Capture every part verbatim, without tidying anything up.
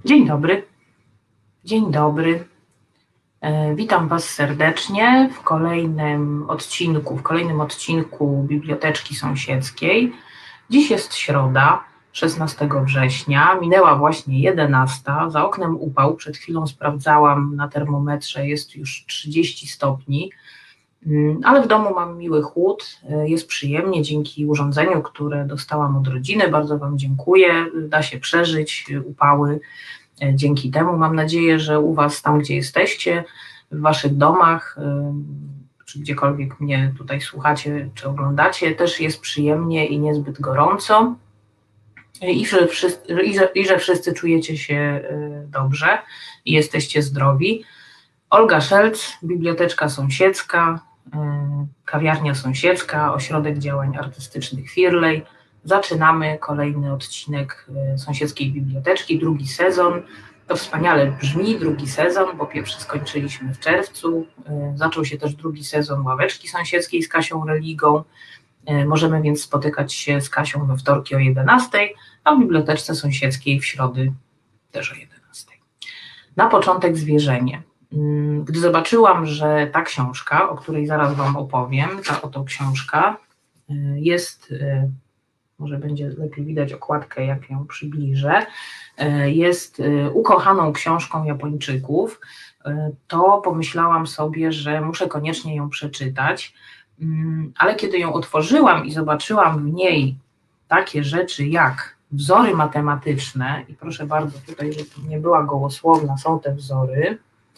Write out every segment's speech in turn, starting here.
Dzień dobry. Dzień dobry. E, Witam Was serdecznie w kolejnym odcinku, w kolejnym odcinku Biblioteczki Sąsiedzkiej. Dziś jest środa, szesnastego września, minęła właśnie jedenasta, za oknem upał, przed chwilą sprawdzałam na termometrze, jest już trzydzieści stopni, ale w domu mam miły chłód, jest przyjemnie dzięki urządzeniu, które dostałam od rodziny, bardzo Wam dziękuję, da się przeżyć upały dzięki temu. Mam nadzieję, że u Was, tam gdzie jesteście, w Waszych domach, czy gdziekolwiek mnie tutaj słuchacie, czy oglądacie, też jest przyjemnie i niezbyt gorąco i że wszyscy, i że, i że wszyscy czujecie się dobrze i jesteście zdrowi. Olga Szelc, Biblioteczka Sąsiedzka, Kawiarnia Sąsiedzka, Ośrodek Działań Artystycznych Firlej. Zaczynamy kolejny odcinek Sąsiedzkiej Biblioteczki, drugi sezon. To wspaniale brzmi, drugi sezon, bo pierwszy skończyliśmy w czerwcu. Zaczął się też drugi sezon Ławeczki Sąsiedzkiej z Kasią Religą. Możemy więc spotykać się z Kasią we wtorki o jedenastej, a w Biblioteczce Sąsiedzkiej w środy też o jedenastej. Na początek zwierzenie. Gdy zobaczyłam, że ta książka, o której zaraz Wam opowiem, ta oto książka jest, może będzie lepiej widać okładkę, jak ją przybliżę, jest ukochaną książką Japończyków, to pomyślałam sobie, że muszę koniecznie ją przeczytać, ale kiedy ją otworzyłam i zobaczyłam w niej takie rzeczy jak wzory matematyczne, i proszę bardzo tutaj, żeby nie była gołosłowna, są te wzory,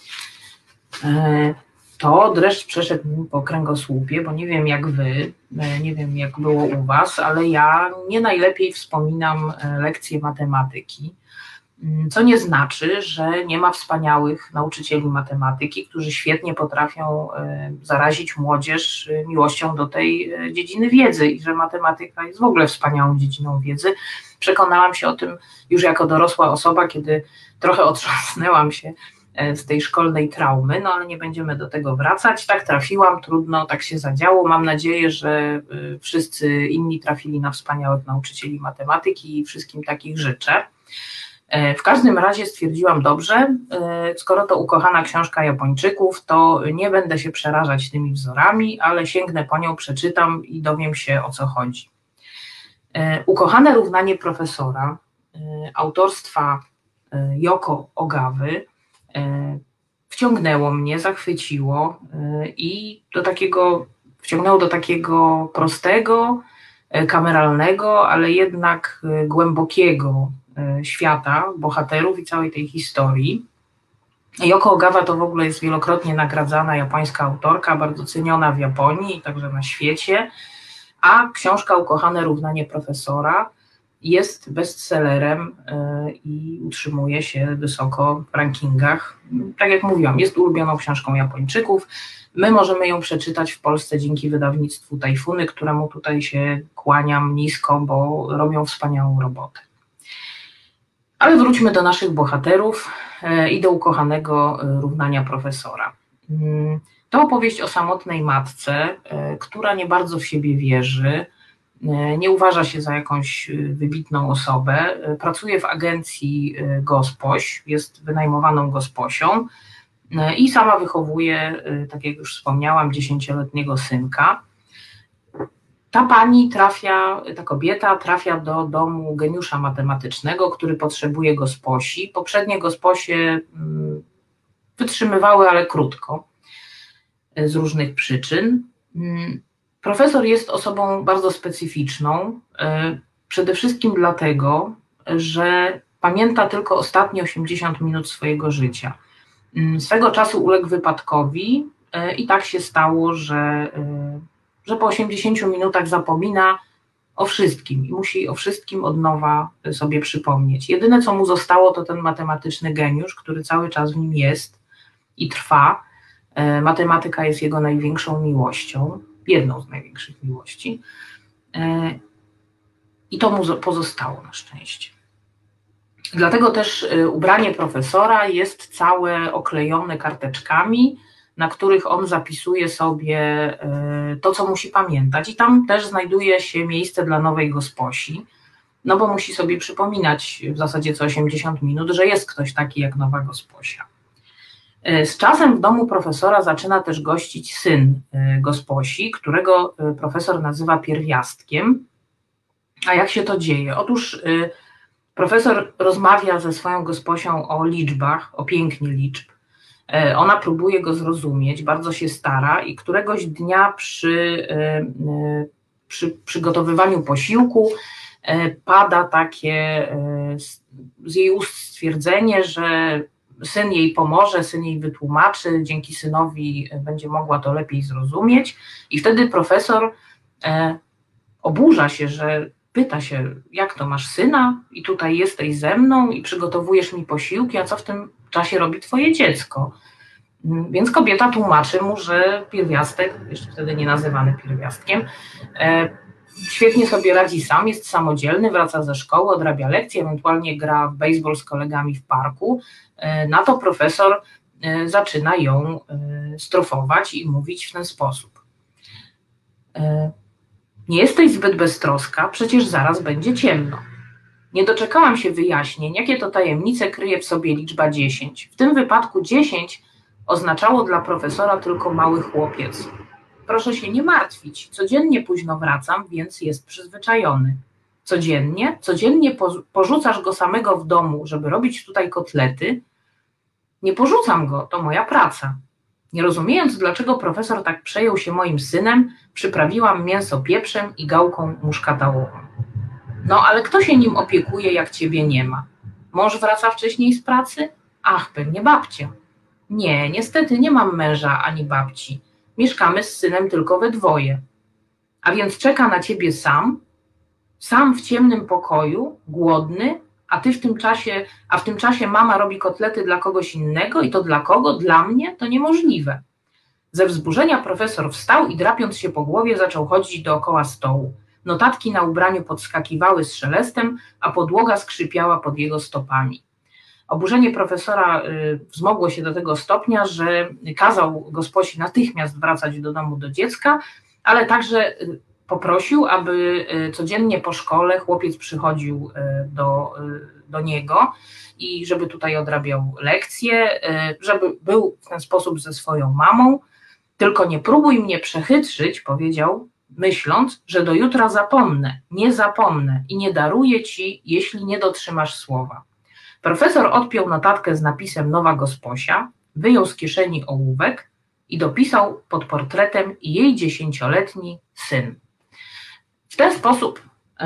to dreszcz przeszedł mi po kręgosłupie, bo nie wiem jak Wy, nie wiem jak było u Was, ale ja nie najlepiej wspominam lekcje matematyki, co nie znaczy, że nie ma wspaniałych nauczycieli matematyki, którzy świetnie potrafią zarazić młodzież miłością do tej dziedziny wiedzy i że matematyka jest w ogóle wspaniałą dziedziną wiedzy. Przekonałam się o tym już jako dorosła osoba, kiedy trochę otrząsnęłam się z tej szkolnej traumy, no ale nie będziemy do tego wracać. Tak trafiłam, trudno, tak się zadziało. Mam nadzieję, że wszyscy inni trafili na wspaniałych nauczycieli matematyki i wszystkim takich życzę. W każdym razie stwierdziłam, dobrze, skoro to ukochana książka Japończyków, to nie będę się przerażać tymi wzorami, ale sięgnę po nią, przeczytam i dowiem się, o co chodzi. Ukochane równanie profesora autorstwa Yoko Ogawy wciągnęło mnie, zachwyciło i do takiego, wciągnęło do takiego prostego, kameralnego, ale jednak głębokiego świata bohaterów i całej tej historii. Yoko Ogawa to w ogóle jest wielokrotnie nagradzana japońska autorka, bardzo ceniona w Japonii i także na świecie, a książka Ukochane równanie profesora jest bestsellerem i utrzymuje się wysoko w rankingach. Tak jak mówiłam, jest ulubioną książką Japończyków. My możemy ją przeczytać w Polsce dzięki wydawnictwu Tajfuny, któremu tutaj się kłaniam nisko, bo robią wspaniałą robotę. Ale wróćmy do naszych bohaterów i do ukochanego równania profesora. To opowieść o samotnej matce, która nie bardzo w siebie wierzy, nie uważa się za jakąś wybitną osobę, pracuje w agencji gospoś, jest wynajmowaną gosposią i sama wychowuje, tak jak już wspomniałam, dziesięcioletniego synka. Ta pani trafia, ta kobieta trafia do domu geniusza matematycznego, który potrzebuje gosposi. Poprzednie gosposie wytrzymywały, ale krótko, z różnych przyczyn. Profesor jest osobą bardzo specyficzną, przede wszystkim dlatego, że pamięta tylko ostatnie osiemdziesiąt minut swojego życia. Swego czasu uległ wypadkowi i tak się stało, że, że po osiemdziesięciu minutach zapomina o wszystkim i musi o wszystkim od nowa sobie przypomnieć. Jedyne, co mu zostało, to ten matematyczny geniusz, który cały czas w nim jest i trwa. Matematyka jest jego największą miłością, jedną z największych miłości. I to mu pozostało na szczęście. Dlatego też ubranie profesora jest całe oklejone karteczkami, na których on zapisuje sobie to, co musi pamiętać. I tam też znajduje się miejsce dla nowej gosposi. no bo musi sobie przypominać w zasadzie co osiemdziesiąt minut, że jest ktoś taki jak Nowa Gosposia. Z czasem w domu profesora zaczyna też gościć syn Gosposi, którego profesor nazywa pierwiastkiem. A jak się to dzieje? Otóż profesor rozmawia ze swoją Gosposią o liczbach, o pięknie liczb. Ona próbuje go zrozumieć, bardzo się stara i któregoś dnia przy, przy przygotowywaniu posiłku pada takie z jej ust stwierdzenie, że syn jej pomoże, syn jej wytłumaczy, dzięki synowi będzie mogła to lepiej zrozumieć i wtedy profesor oburza się, że pyta się, jak to masz syna i tutaj jesteś ze mną i przygotowujesz mi posiłki, a co w tym czasie robi twoje dziecko? Więc kobieta tłumaczy mu, że pierwiastek, jeszcze wtedy nie nazywany pierwiastkiem, świetnie sobie radzi sam, jest samodzielny, wraca ze szkoły, odrabia lekcje, ewentualnie gra w baseball z kolegami w parku. Na to profesor zaczyna ją strofować i mówić w ten sposób. Nie jesteś zbyt beztroska, przecież zaraz będzie ciemno. Nie doczekałam się wyjaśnień, jakie to tajemnice kryje w sobie liczba dziesięć. W tym wypadku dziesięć oznaczało dla profesora tylko mały chłopiec. Proszę się nie martwić, codziennie późno wracam, więc jest przyzwyczajony. Codziennie, codziennie porzucasz go samego w domu, żeby robić tutaj kotlety. Nie porzucam go, to moja praca. Nie rozumiejąc, dlaczego profesor tak przejął się moim synem, przyprawiłam mięso pieprzem i gałką muszkatałową. No, ale kto się nim opiekuje, jak ciebie nie ma? Mąż wraca wcześniej z pracy? Ach, pewnie babcia. Nie, niestety nie mam męża ani babci. Mieszkamy z synem tylko we dwoje. A więc czeka na ciebie sam, sam w ciemnym pokoju, głodny, a ty w tym czasie, a w tym czasie mama robi kotlety dla kogoś innego i to dla kogo? Dla mnie? To niemożliwe. Ze wzburzenia profesor wstał i drapiąc się po głowie zaczął chodzić dookoła stołu. Notatki na ubraniu podskakiwały z szelestem, a podłoga skrzypiała pod jego stopami. Oburzenie profesora wzmogło się do tego stopnia, że kazał Gosposi natychmiast wracać do domu do dziecka, ale także poprosił, aby codziennie po szkole chłopiec przychodził do, do niego i żeby tutaj odrabiał lekcje, żeby był w ten sposób ze swoją mamą. Tylko nie próbuj mnie przechytrzyć, powiedział, myśląc, że do jutra zapomnę, nie zapomnę i nie daruję ci, jeśli nie dotrzymasz słowa. Profesor odpiął notatkę z napisem Nowa Gosposia, wyjął z kieszeni ołówek i dopisał pod portretem jej dziesięcioletni syn. W ten sposób y,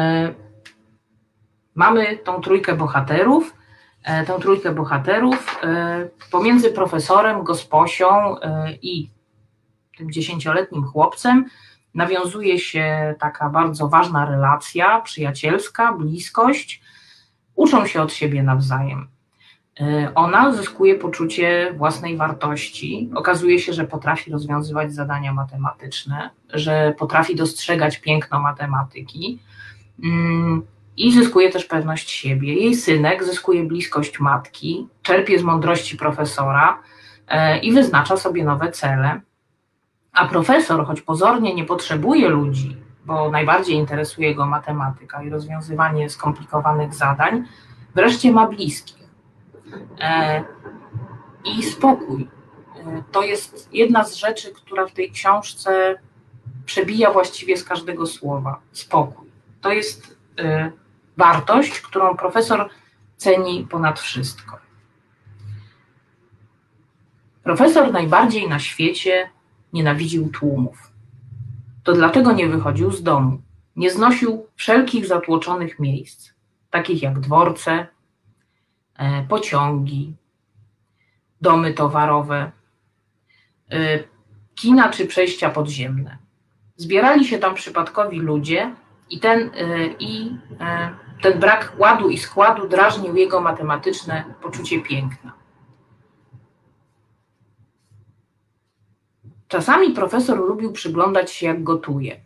mamy tą trójkę bohaterów, y, tą trójkę bohaterów y, pomiędzy profesorem, Gosposią y, i tym dziesięcioletnim chłopcem nawiązuje się taka bardzo ważna relacja przyjacielska, bliskość, uczą się od siebie nawzajem. Ona zyskuje poczucie własnej wartości, okazuje się, że potrafi rozwiązywać zadania matematyczne, że potrafi dostrzegać piękno matematyki i zyskuje też pewność siebie. Jej synek zyskuje bliskość matki, czerpie z mądrości profesora i wyznacza sobie nowe cele. A profesor, choć pozornie nie potrzebuje ludzi, bo najbardziej interesuje go matematyka i rozwiązywanie skomplikowanych zadań, wreszcie ma bliskich. E, I spokój. E, to jest jedna z rzeczy, która w tej książce przebija właściwie z każdego słowa. Spokój. To jest e, wartość, którą profesor ceni ponad wszystko. Profesor najbardziej na świecie nienawidził tłumów. To dlatego nie wychodził z domu. Nie znosił wszelkich zatłoczonych miejsc, takich jak dworce, pociągi, domy towarowe, kina czy przejścia podziemne. Zbierali się tam przypadkowi ludzie i ten, i ten brak ładu i składu drażnił jego matematyczne poczucie piękna. Czasami profesor lubił przyglądać się, jak gotuje.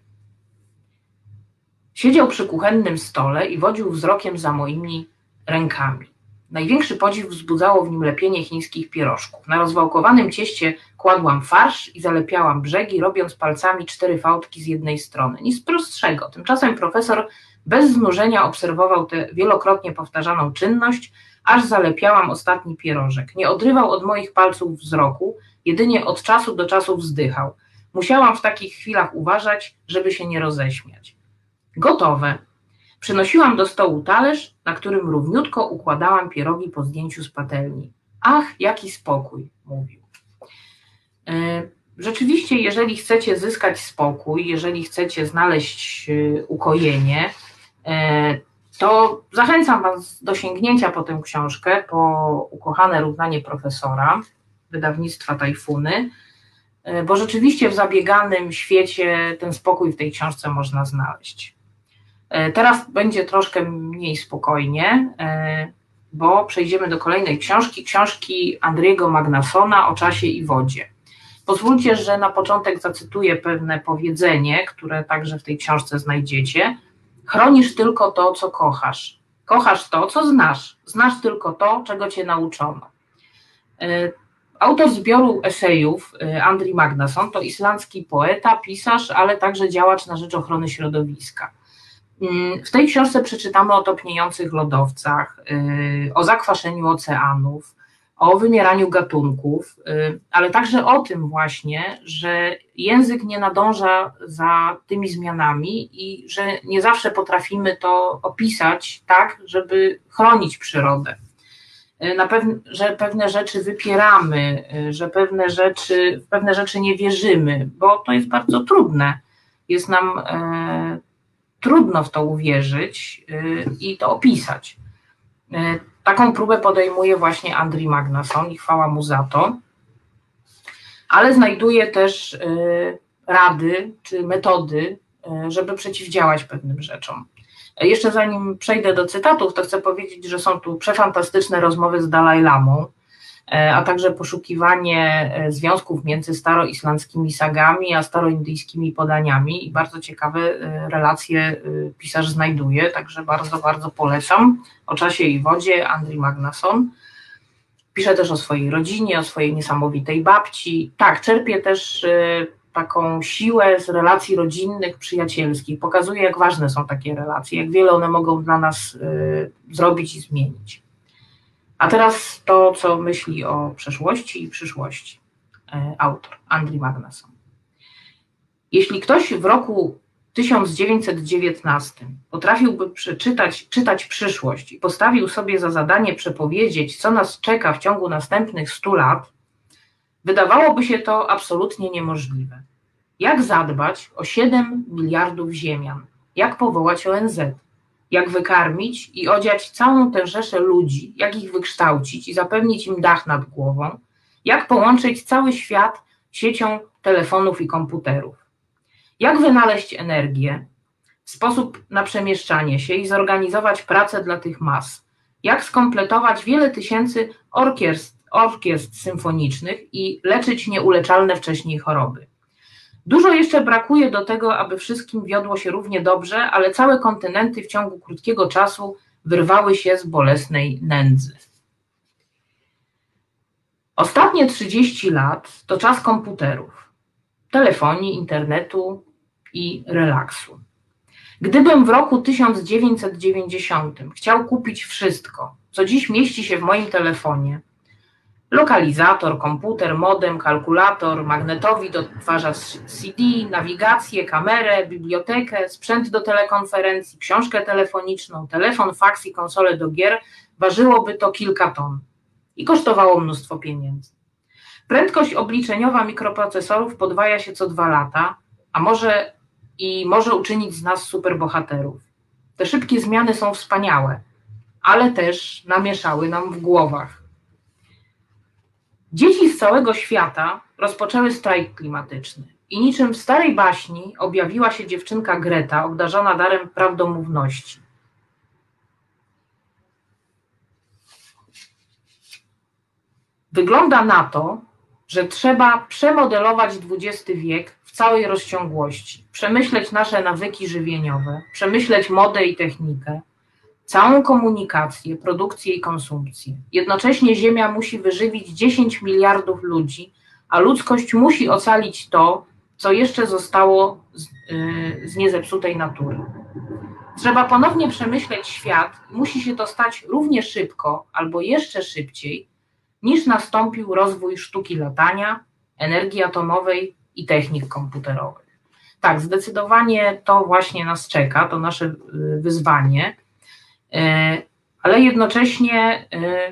Siedział przy kuchennym stole i wodził wzrokiem za moimi rękami. Największy podziw wzbudzało w nim lepienie chińskich pierożków. Na rozwałkowanym cieście kładłam farsz i zalepiałam brzegi, robiąc palcami cztery fałdki z jednej strony. Nic prostszego. Tymczasem profesor bez znużenia obserwował tę wielokrotnie powtarzaną czynność, aż zalepiałam ostatni pierożek. Nie odrywał od moich palców wzroku, jedynie od czasu do czasu wzdychał. Musiałam w takich chwilach uważać, żeby się nie roześmiać. Gotowe. Przynosiłam do stołu talerz, na którym równiutko układałam pierogi po zdjęciu z patelni. Ach, jaki spokój, mówił. Rzeczywiście, jeżeli chcecie zyskać spokój, jeżeli chcecie znaleźć ukojenie, to zachęcam Was do sięgnięcia po tę książkę, po Ukochane równanie profesora, wydawnictwa Tajfuny, bo rzeczywiście w zabieganym świecie ten spokój w tej książce można znaleźć. Teraz będzie troszkę mniej spokojnie, bo przejdziemy do kolejnej książki, książki Andriego Magnassona o czasie i wodzie. Pozwólcie, że na początek zacytuję pewne powiedzenie, które także w tej książce znajdziecie. Chronisz tylko to, co kochasz. Kochasz to, co znasz. Znasz tylko to, czego cię nauczono. Autor zbioru esejów Andri Magnasson to islandzki poeta, pisarz, ale także działacz na rzecz ochrony środowiska. W tej książce przeczytamy o topniejących lodowcach, o zakwaszeniu oceanów, o wymieraniu gatunków, ale także o tym właśnie, że język nie nadąża za tymi zmianami i że nie zawsze potrafimy to opisać tak, żeby chronić przyrodę. Na pewne, że pewne rzeczy wypieramy, że pewne rzeczy, w pewne rzeczy nie wierzymy, bo to jest bardzo trudne. Jest nam e, trudno w to uwierzyć e, i to opisać. E, taką próbę podejmuje właśnie Andri Magnasson i chwała mu za to, ale znajduje też e, rady czy metody, e, żeby przeciwdziałać pewnym rzeczom. Jeszcze zanim przejdę do cytatów, to chcę powiedzieć, że są tu przefantastyczne rozmowy z Dalaj Lamą, a także poszukiwanie związków między staroislandzkimi sagami a staroindyjskimi podaniami i bardzo ciekawe relacje pisarz znajduje, także bardzo, bardzo polecam. O czasie i wodzie Andri Magnasson. Pisze też o swojej rodzinie, o swojej niesamowitej babci. Tak, czerpie też taką siłę z relacji rodzinnych, przyjacielskich. Pokazuje, jak ważne są takie relacje, jak wiele one mogą dla nas y, zrobić i zmienić. A teraz to, co myśli o przeszłości i przyszłości. Y, autor, Andri Magnasson. Jeśli ktoś w roku tysiąc dziewięćset dziewiętnastym potrafiłby przeczytać, czytać przyszłość i postawił sobie za zadanie przepowiedzieć, co nas czeka w ciągu następnych stu lat, wydawałoby się to absolutnie niemożliwe. Jak zadbać o siedem miliardów ziemian? Jak powołać O N Z? Jak wykarmić i odziać całą tę rzeszę ludzi? Jak ich wykształcić i zapewnić im dach nad głową? Jak połączyć cały świat siecią telefonów i komputerów? Jak wynaleźć energię, sposób na przemieszczanie się i zorganizować pracę dla tych mas? Jak skompletować wiele tysięcy orkiestr, orkiestr symfonicznych i leczyć nieuleczalne wcześniej choroby? Dużo jeszcze brakuje do tego, aby wszystkim wiodło się równie dobrze, ale całe kontynenty w ciągu krótkiego czasu wyrwały się z bolesnej nędzy. Ostatnie trzydzieści lat to czas komputerów, telefonii, internetu i relaksu. Gdybym w roku tysiąc dziewięćset dziewięćdziesiątym chciał kupić wszystko, co dziś mieści się w moim telefonie, lokalizator, komputer, modem, kalkulator, magnetowid, odtwarzacz C D, nawigację, kamerę, bibliotekę, sprzęt do telekonferencji, książkę telefoniczną, telefon, faks i konsolę do gier, ważyłoby to kilka ton i kosztowało mnóstwo pieniędzy. Prędkość obliczeniowa mikroprocesorów podwaja się co dwa lata, a może i może uczynić z nas superbohaterów. Te szybkie zmiany są wspaniałe, ale też namieszały nam w głowach. Dzieci z całego świata rozpoczęły strajk klimatyczny i niczym w starej baśni objawiła się dziewczynka Greta, obdarzona darem prawdomówności. Wygląda na to, że trzeba przemodelować dwudziesty wiek w całej rozciągłości, przemyśleć nasze nawyki żywieniowe, przemyśleć modę i technikę, całą komunikację, produkcję i konsumpcję. Jednocześnie Ziemia musi wyżywić dziesięć miliardów ludzi, a ludzkość musi ocalić to, co jeszcze zostało z, yy, z niezepsutej natury. Trzeba ponownie przemyśleć świat i musi się to stać równie szybko albo jeszcze szybciej, niż nastąpił rozwój sztuki latania, energii atomowej i technik komputerowych. Tak, zdecydowanie to właśnie nas czeka, to nasze wyzwanie, ale jednocześnie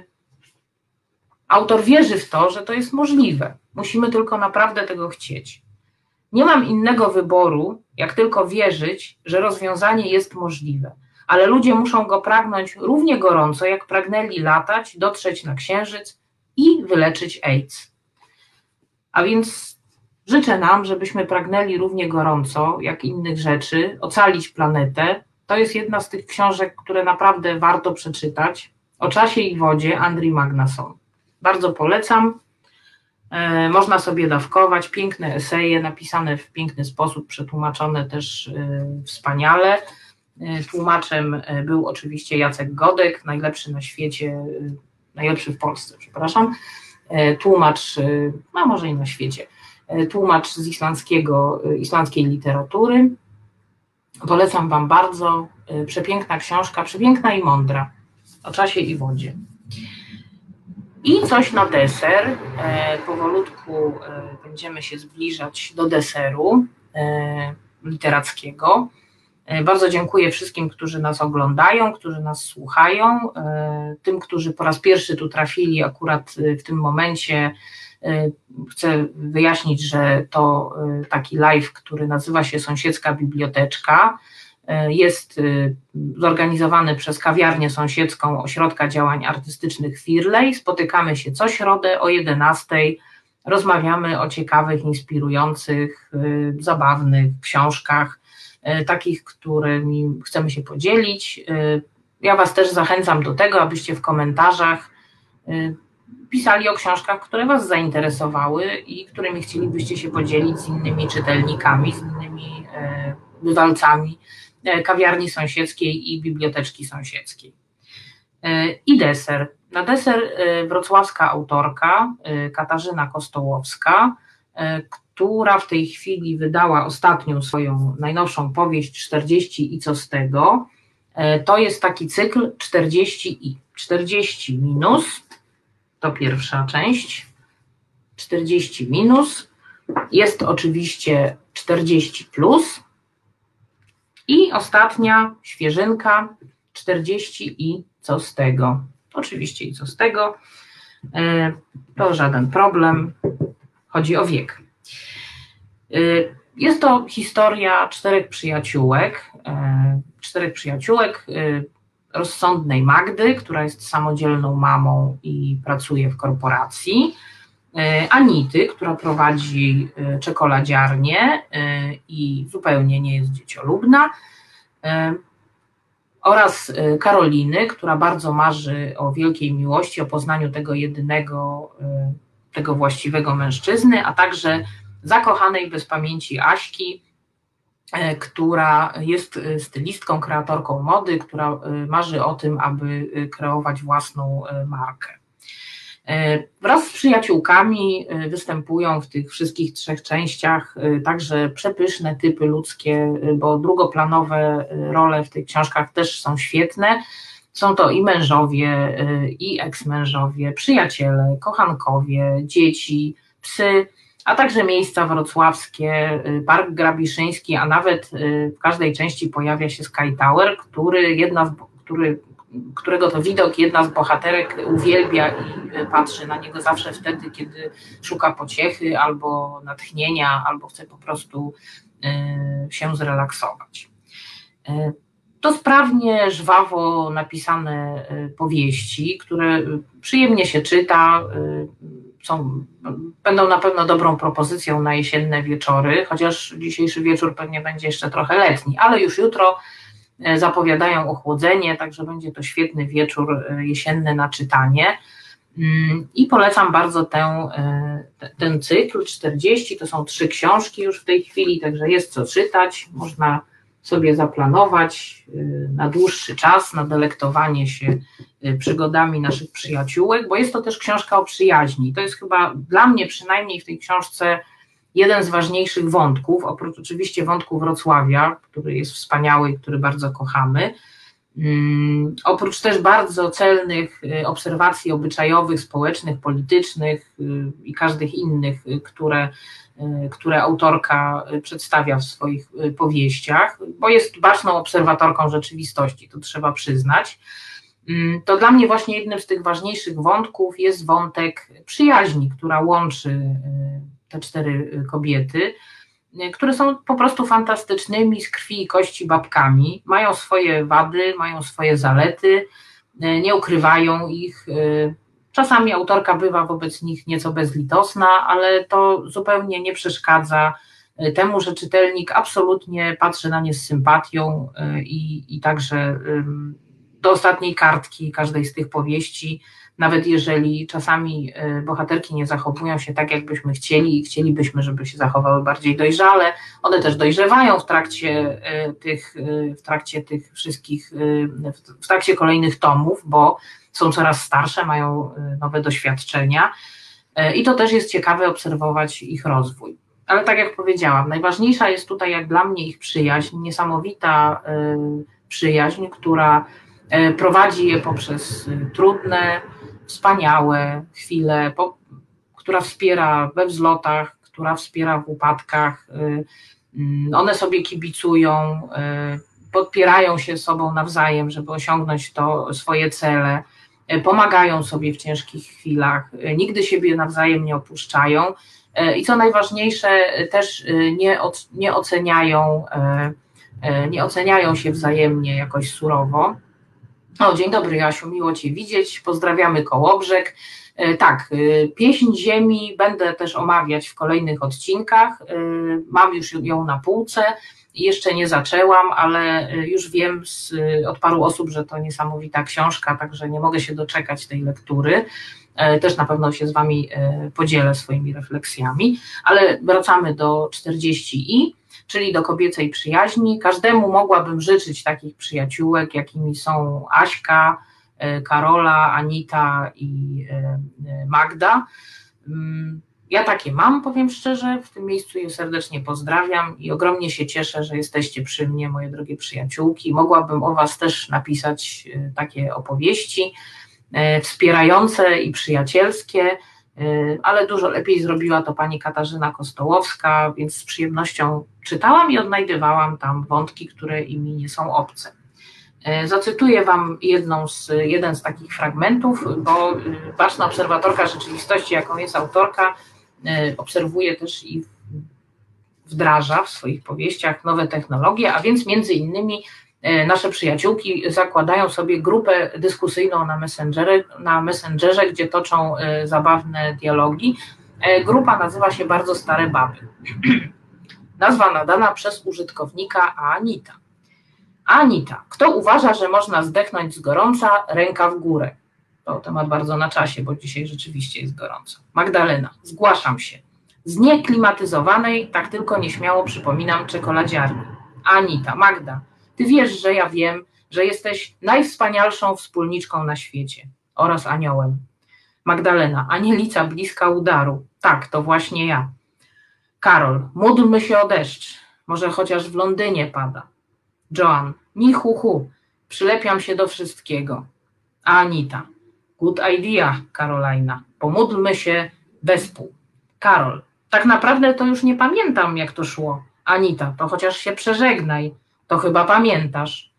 autor wierzy w to, że to jest możliwe. Musimy tylko naprawdę tego chcieć. Nie mam innego wyboru, jak tylko wierzyć, że rozwiązanie jest możliwe, ale ludzie muszą go pragnąć równie gorąco, jak pragnęli latać, dotrzeć na Księżyc i wyleczyć AIDS. A więc życzę nam, żebyśmy pragnęli równie gorąco, jak innych rzeczy, ocalić planetę. To jest jedna z tych książek, które naprawdę warto przeczytać. O czasie i wodzie, Andrew Magnason. Bardzo polecam. E, można sobie dawkować, piękne eseje, napisane w piękny sposób, przetłumaczone też e, wspaniale. E, tłumaczem był oczywiście Jacek Godek, najlepszy na świecie, e, najlepszy w Polsce, przepraszam. E, tłumacz, e, a może i na świecie, e, tłumacz z islandzkiego, e, islandzkiej literatury. Polecam Wam bardzo, e, przepiękna książka, przepiękna i mądra, o czasie i wodzie. I coś na deser, e, powolutku e, będziemy się zbliżać do deseru e, literackiego. E, bardzo dziękuję wszystkim, którzy nas oglądają, którzy nas słuchają, e, tym, którzy po raz pierwszy tu trafili akurat w tym momencie. E, chcę wyjaśnić, że to e, taki live, który nazywa się Sąsiedzka Biblioteczka. Jest zorganizowany przez kawiarnię sąsiedzką Ośrodka Działań Artystycznych Firlej. Spotykamy się co środę o jedenastej, rozmawiamy o ciekawych, inspirujących, zabawnych książkach, takich, którymi chcemy się podzielić. Ja Was też zachęcam do tego, abyście w komentarzach pisali o książkach, które Was zainteresowały i którymi chcielibyście się podzielić z innymi czytelnikami, z innymi bywalcami kawiarni sąsiedzkiej i biblioteczki sąsiedzkiej. I deser. Na deser wrocławska autorka Katarzyna Kostołowska, która w tej chwili wydała ostatnią swoją najnowszą powieść czterdzieści i co z tego. To jest taki cykl czterdzieści i. czterdzieści minus, to pierwsza część, czterdzieści minus, jest oczywiście czterdzieści plus, i ostatnia świeżynka, czterdzieści i co z tego. Oczywiście i co z tego, to żaden problem, chodzi o wiek. Jest to historia czterech przyjaciółek, czterech przyjaciółek, rozsądnej Magdy, która jest samodzielną mamą i pracuje w korporacji, Anity, która prowadzi czekoladziarnię i zupełnie nie jest dzieciolubna, oraz Karoliny, która bardzo marzy o wielkiej miłości, o poznaniu tego jedynego, tego właściwego mężczyzny, a także zakochanej bez pamięci Aśki, która jest stylistką, kreatorką mody, która marzy o tym, aby kreować własną markę. Wraz z przyjaciółkami występują w tych wszystkich trzech częściach także przepyszne typy ludzkie, bo drugoplanowe role w tych książkach też są świetne. Są to i mężowie, i eksmężowie, przyjaciele, kochankowie, dzieci, psy, a także miejsca wrocławskie, Park Grabiszyński, a nawet w każdej części pojawia się Sky Tower, który jedna z, który którego to widok jedna z bohaterek uwielbia i patrzy na niego zawsze wtedy, kiedy szuka pociechy albo natchnienia, albo chce po prostu się zrelaksować. To sprawnie, żwawo napisane powieści, które przyjemnie się czyta, są, będą na pewno dobrą propozycją na jesienne wieczory, chociaż dzisiejszy wieczór pewnie będzie jeszcze trochę letni, ale już jutro zapowiadają ochłodzenie, także będzie to świetny wieczór jesienny na czytanie. I polecam bardzo tę, ten cykl czterdzieści, to są trzy książki już w tej chwili, także jest co czytać, można sobie zaplanować na dłuższy czas, na delektowanie się przygodami naszych przyjaciółek, bo jest to też książka o przyjaźni. To jest chyba dla mnie przynajmniej w tej książce jeden z ważniejszych wątków, oprócz oczywiście wątku Wrocławia, który jest wspaniały i który bardzo kochamy, um, oprócz też bardzo celnych obserwacji obyczajowych, społecznych, politycznych y, i każdych innych, które które autorka przedstawia w swoich powieściach, bo jest baczną obserwatorką rzeczywistości, to trzeba przyznać. To dla mnie właśnie jednym z tych ważniejszych wątków jest wątek przyjaźni, która łączy te cztery kobiety, które są po prostu fantastycznymi, z krwi i kości babkami, mają swoje wady, mają swoje zalety, nie ukrywają ich. Czasami autorka bywa wobec nich nieco bezlitosna, ale to zupełnie nie przeszkadza temu, że czytelnik absolutnie patrzy na nie z sympatią i, i także do ostatniej kartki każdej z tych powieści, nawet jeżeli czasami bohaterki nie zachowują się tak, jakbyśmy chcieli i chcielibyśmy, żeby się zachowały bardziej dojrzale, one też dojrzewają w trakcie tych, w trakcie tych wszystkich, w trakcie kolejnych tomów, bo są coraz starsze, mają nowe doświadczenia i to też jest ciekawe obserwować ich rozwój. Ale tak jak powiedziałam, najważniejsza jest tutaj jak dla mnie ich przyjaźń, niesamowita przyjaźń, która prowadzi je poprzez trudne, wspaniałe chwile, która wspiera we wzlotach, która wspiera w upadkach. One sobie kibicują, podpierają się sobą nawzajem, żeby osiągnąć to swoje cele, pomagają sobie w ciężkich chwilach, nigdy siebie nawzajem nie opuszczają i co najważniejsze, też nie, nie oceniają, nie oceniają się wzajemnie jakoś surowo. O, dzień dobry, Jasiu, miło Cię widzieć, pozdrawiamy Kołobrzeg. Tak, Pieśń Ziemi będę też omawiać w kolejnych odcinkach, mam już ją na półce i jeszcze nie zaczęłam, ale już wiem z, od paru osób, że to niesamowita książka, także nie mogę się doczekać tej lektury. Też na pewno się z Wami podzielę swoimi refleksjami, ale wracamy do czterdzieści i, czyli do kobiecej przyjaźni. Każdemu mogłabym życzyć takich przyjaciółek, jakimi są Aśka, Karola, Anita i Magda. Ja takie mam, powiem szczerze, w tym miejscu je serdecznie pozdrawiam i ogromnie się cieszę, że jesteście przy mnie, moje drogie przyjaciółki. Mogłabym o Was też napisać takie opowieści wspierające i przyjacielskie, ale dużo lepiej zrobiła to pani Katarzyna Kostołowska, więc z przyjemnością czytałam i odnajdywałam tam wątki, które mi nie są obce. Zacytuję Wam jedną z, jeden z takich fragmentów, bo baczna obserwatorka rzeczywistości, jaką jest autorka, obserwuje też i wdraża w swoich powieściach nowe technologie, a więc między innymi nasze przyjaciółki zakładają sobie grupę dyskusyjną na Messengerze, na Messengerze, gdzie toczą zabawne dialogi. Grupa nazywa się Bardzo Stare Baby. Nazwa nadana przez użytkownika Anita. Anita, kto uważa, że można zdechnąć z gorąca, ręka w górę. To temat bardzo na czasie, bo dzisiaj rzeczywiście jest gorąco. Magdalena, zgłaszam się. Z nieklimatyzowanej, tak tylko nieśmiało przypominam, czekoladziarni. Anita, Magda, ty wiesz, że ja wiem, że jesteś najwspanialszą wspólniczką na świecie oraz aniołem. Magdalena, anielica bliska udaru. Tak, to właśnie ja. Karol, módlmy się o deszcz. Może chociaż w Londynie pada. Joan, ni hu hu, przylepiam się do wszystkiego. A Anita, good idea, Karolina, pomódlmy się wespół. Karol, tak naprawdę to już nie pamiętam, jak to szło. Anita, to chociaż się przeżegnaj, to chyba pamiętasz.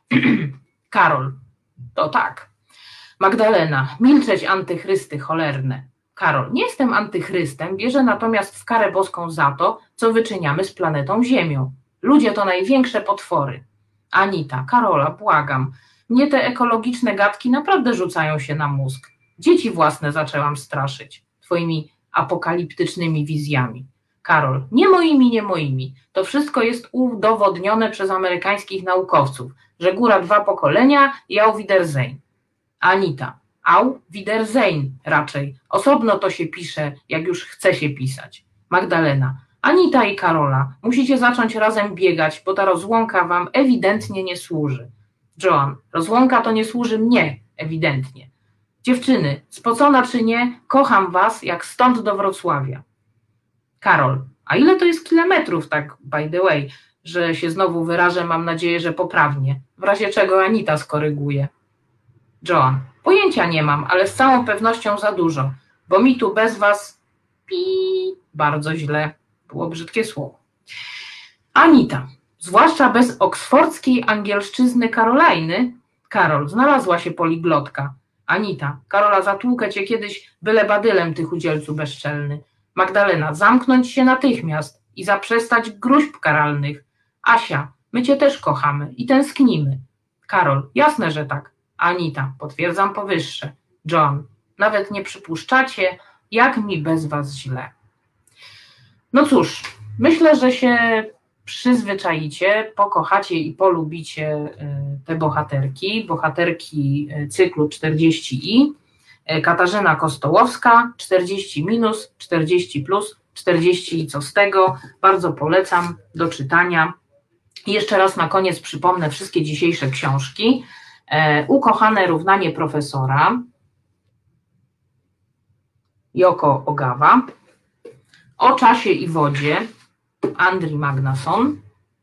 Karol, to tak. Magdalena, milczeć antychrysty cholerne. Karol, nie jestem antychrystem, wierzę natomiast w karę boską za to, co wyczyniamy z planetą Ziemią. Ludzie to największe potwory. Anita, Karola, błagam, mnie te ekologiczne gadki naprawdę rzucają się na mózg. Dzieci własne zaczęłam straszyć twoimi apokaliptycznymi wizjami. Karol, nie moimi, nie moimi. To wszystko jest udowodnione przez amerykańskich naukowców, że góra dwa pokolenia i au Wiedersehen. Anita, au Wiedersehen raczej. Osobno to się pisze, jak już chce się pisać. Magdalena, Anita i Karola, musicie zacząć razem biegać, bo ta rozłąka wam ewidentnie nie służy. Joan, rozłąka to nie służy mnie, ewidentnie. Dziewczyny, spocona czy nie, kocham was jak stąd do Wrocławia. Karol, a ile to jest kilometrów, tak by the way, że się znowu wyrażę, mam nadzieję, że poprawnie, w razie czego Anita skoryguje. Joan, pojęcia nie mam, ale z całą pewnością za dużo, bo mi tu bez was pi bardzo źle, było brzydkie słowo. Anita, zwłaszcza bez oksfordzkiej angielszczyzny Karolajny. Karol, znalazła się poliglotka. Anita, Karola, zatłukę cię kiedyś byle badylem, tych udzielcu bezczelny. Magdalena, zamknąć się natychmiast i zaprzestać gruźb karalnych. Asia, my cię też kochamy i tęsknimy. Karol, jasne, że tak. Anita, potwierdzam powyższe. John, nawet nie przypuszczacie, jak mi bez was źle. No cóż, myślę, że się przyzwyczajicie, pokochacie i polubicie te bohaterki, bohaterki cyklu czterdzieści i, Katarzyna Kostołowska, czterdzieści minus, czterdzieści plus, czterdzieści i co z tego, bardzo polecam do czytania. I jeszcze raz na koniec przypomnę wszystkie dzisiejsze książki. Ukochane równanie profesora, Joko Ogawa, O czasie i wodzie, Andrii Magnason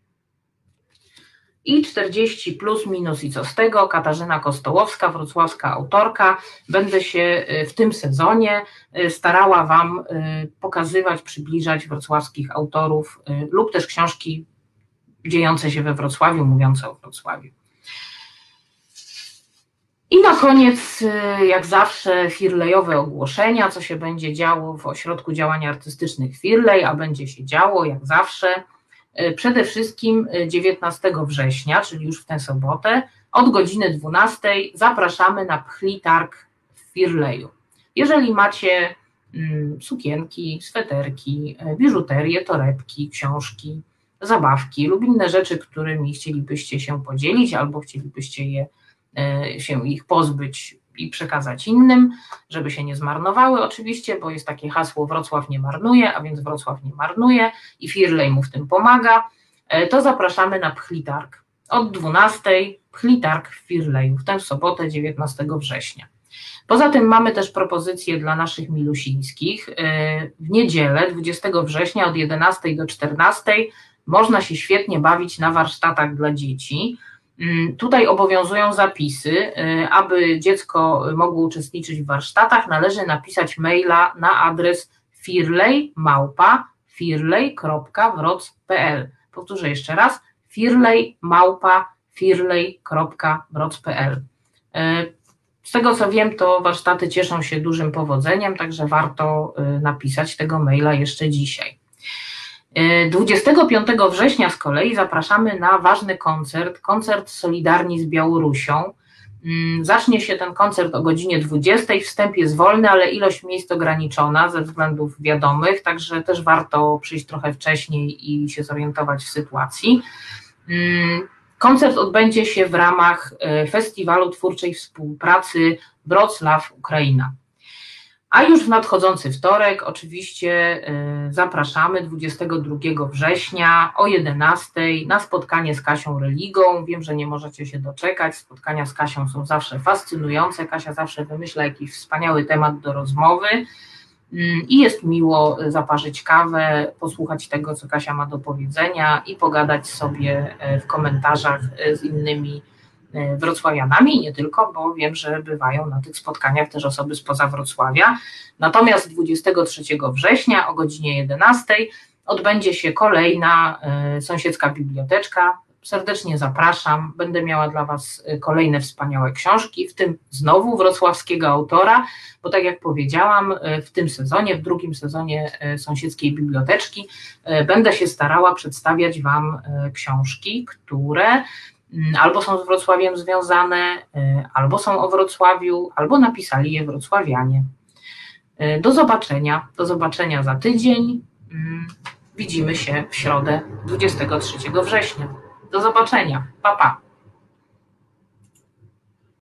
i czterdzieści plus, minus i co z tego, Katarzyna Kostołowska, wrocławska autorka. Będę się w tym sezonie starała wam pokazywać, przybliżać wrocławskich autorów lub też książki dziejące się we Wrocławiu, mówiące o Wrocławiu. I na koniec, jak zawsze, Firlejowe ogłoszenia, co się będzie działo w Ośrodku Działań Artystycznych Firlej, a będzie się działo, jak zawsze, przede wszystkim dziewiętnastego września, czyli już w tę sobotę, od godziny dwunastej zapraszamy na Pchli Targ w Firleju. Jeżeli macie sukienki, sweterki, biżuterię, torebki, książki, zabawki lub inne rzeczy, którymi chcielibyście się podzielić albo chcielibyście je się ich pozbyć i przekazać innym, żeby się nie zmarnowały oczywiście, bo jest takie hasło Wrocław nie marnuje, a więc Wrocław nie marnuje i Firlej mu w tym pomaga, to zapraszamy na Pchli Targ. Od dwunastej Pchli Targ w Firleju, w tę sobotę dziewiętnastego września. Poza tym mamy też propozycje dla naszych milusińskich. W niedzielę dwudziestego września od jedenastej do czternastej można się świetnie bawić na warsztatach dla dzieci. Tutaj obowiązują zapisy. Aby dziecko mogło uczestniczyć w warsztatach, należy napisać maila na adres firlej małpa firlej kropka wroc kropka p l. Powtórzę jeszcze raz, firlej małpa firlej kropka wroc kropka p l. Z tego co wiem, to warsztaty cieszą się dużym powodzeniem, także warto napisać tego maila jeszcze dzisiaj. dwudziestego piątego września z kolei zapraszamy na ważny koncert, koncert Solidarni z Białorusią. Zacznie się ten koncert o godzinie dwudziestej, wstęp jest wolny, ale ilość miejsc ograniczona ze względów wiadomych, także też warto przyjść trochę wcześniej i się zorientować w sytuacji. Koncert odbędzie się w ramach Festiwalu Twórczej Współpracy Wrocław Ukraina. A już w nadchodzący wtorek oczywiście zapraszamy dwudziestego drugiego września o jedenastej na spotkanie z Kasią Religą. Wiem, że nie możecie się doczekać, spotkania z Kasią są zawsze fascynujące, Kasia zawsze wymyśla jakiś wspaniały temat do rozmowy i jest miło zaparzyć kawę, posłuchać tego, co Kasia ma do powiedzenia i pogadać sobie w komentarzach z innymi wrocławianami i nie tylko, bo wiem, że bywają na tych spotkaniach też osoby spoza Wrocławia. Natomiast dwudziestego trzeciego września o godzinie jedenastej odbędzie się kolejna sąsiedzka biblioteczka. Serdecznie zapraszam, będę miała dla Was kolejne wspaniałe książki, w tym znowu wrocławskiego autora, bo tak jak powiedziałam, w tym sezonie, w drugim sezonie sąsiedzkiej biblioteczki będę się starała przedstawiać Wam książki, które albo są z Wrocławiem związane, albo są o Wrocławiu, albo napisali je wrocławianie. Do zobaczenia, do zobaczenia za tydzień. Widzimy się w środę dwudziestego trzeciego września. Do zobaczenia, pa pa.